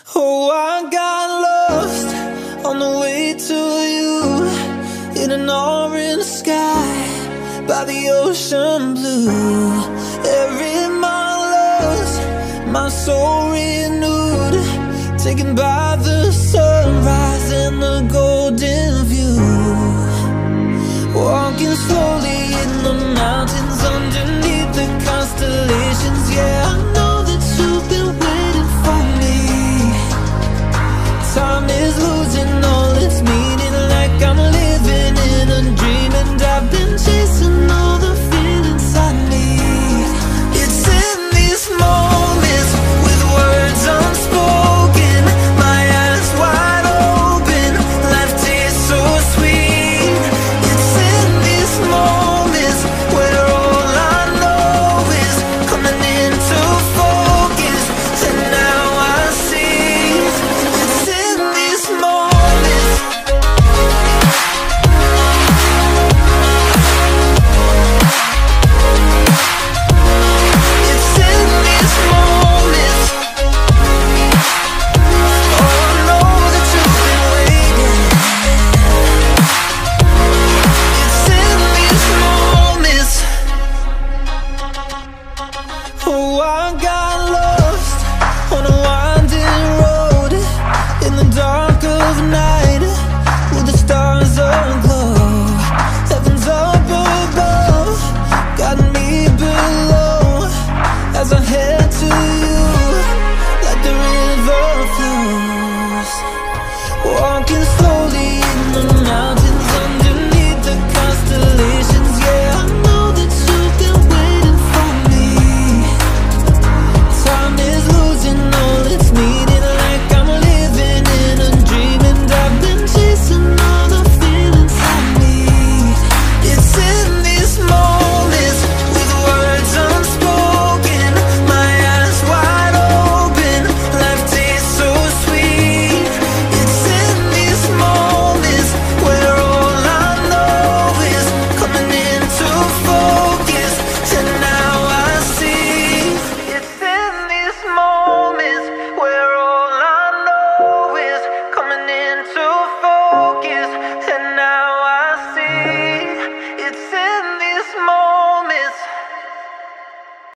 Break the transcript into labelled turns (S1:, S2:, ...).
S1: Oh, I got lost on the way to you, in an orange sky by the ocean blue. Every mile lost, my soul renewed, taken by the sunrise and the golden view. Walking slowly in the mountains underneath the constellations, yeah.